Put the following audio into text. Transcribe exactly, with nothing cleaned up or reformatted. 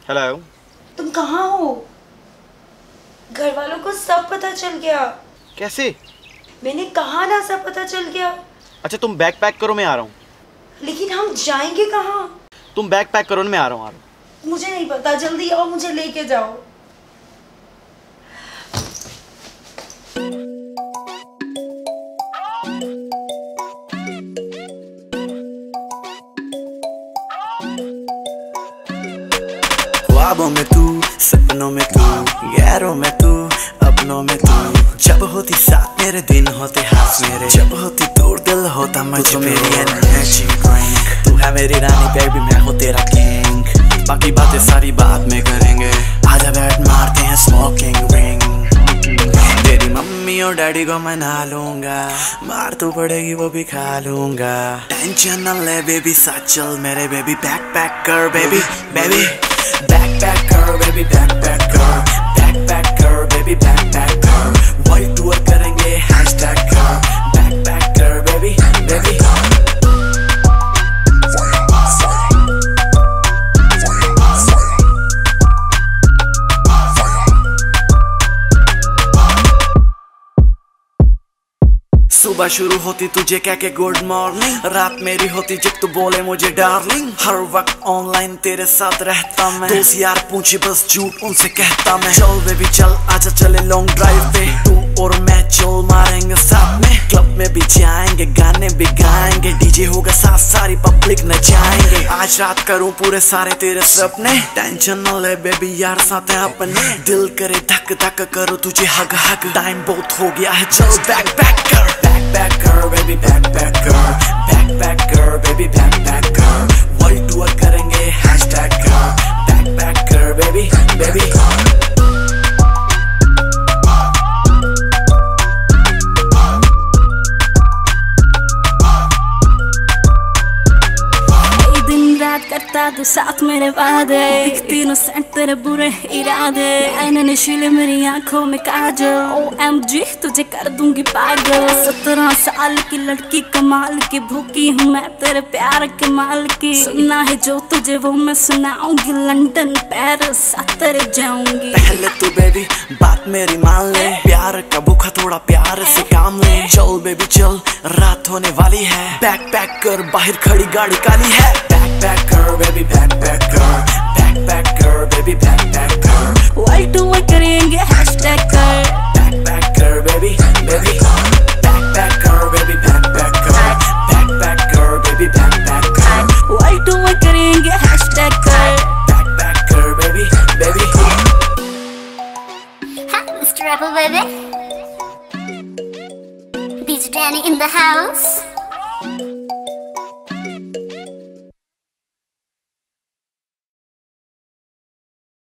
Hello. तुम कहाँ हो? घर वालों को सब पता चल गया। कैसे? मैंने कहा ना सब पता चल गया। अच्छा तुम बैग पैक करो, मैं आ रहा हूँ। लेकिन हम जाएंगे कहाँ? तुम बैग पैक करो, मैं आ रहा हूँ। आ रहा हूँ। मुझे नहीं पता, जल्दी आओ, मुझे लेके जाओ। ख्वाबों में तू, सपनों में तू, यारों में तू, अपनों में तू। जब होती साथ मेरे दिन होते हाथ मेरे, जब होती दूर दिल होता मुझे मेरी एनर्जी ड्रिंक। तू है मेरी रानी बेबी, मैं हूँ तेरा किंग। बाकी बातें सारी बाद में करेंगे, आजा बैठ मारते हैं स्मोकिंग रिंग। तेरी मम्मी और डैडी को मना लूंगा, मार तो पड़ेगी वो भी खा लूंगा। टेंशन न ले बेबी, साथ चल मेरे बेबी। बैक पैक कर बेबी बेबी, बैक पैक कर बेबी, बैक पैक कर, बैक पैक कर बेबी, बैक पैक कर। वर्ल्ड टूर करेंगे, हैशटैग कर, बैक पैक कर बेबी बेबी। सुबह शुरू होती तुझे कह के गुड मॉर्निंग, रात मेरी होती जब तू बोले मुझे डार्लिंग। हर वक्त ऑनलाइन तेरे साथ रहता मैं, दोस्त यार पूछे बस झूठ उनसे कहता मैं। चल बेबी चल, आजा चले लॉन्ग ड्राइव पे, तू और मैं चल मारेंगे साथ में। क्लब में भी जाएंगे, गाने भी गाएंगे, डीजे होगा साथ, सारी पब्लिक नचाएंगे। आज रात करूं पूरे सारे तेरे सपने, टेंशन न ले बेबी यार साथ है अपने। दिल करे धक धक करो तुझे हग हग, टाइम बहुत हो गया है, चल बैक पैक कर। Back कर baby, back back कर, back back कर baby, back back कर। वर्ल्ड टूर करेंगे, हैशटैग कर, back back कर baby baby। करता तू साथ मेरे वादे, दिखती नो सेंट तेरे बुरे इरादे। ऐने नशीले मेरी आंखों में काजल, ओ एम जी तुझे कर दूंगी पागल। सत्रह साल की लड़की कमाल की, भूखी हूँ मैं तेरे प्यार के माल की। सुनना है जो तुझे वो मैं सुनाऊंगी, लंदन पेरिस साथ तेरे जाऊंगी। पहले तू बेबी बात मेरी मान ले, प्यार का भूखा थोड़ा प्यार से काम ले। चल बेबी चल, रात होने वाली है, बैक पैक कर, बाहर खड़ी गाड़ी काली है। बैक पैक कर बेबी, बैक पैक कर, बैक पैक कर बेबी, बैक पैक कर। वर्ल्ड टूर करेंगे, हैशटैग कर, बैक पैक कर बेबी बेबी। बैक पैक कर बेबी, बैक पैक कर, बैक पैक कर बेबी, बैक पैक कर। वर्ल्ड टूर करेंगे, हैशटैग कर, बैक पैक कर baby baby. Hi, Mister Rapper baby. D J Danny in the house.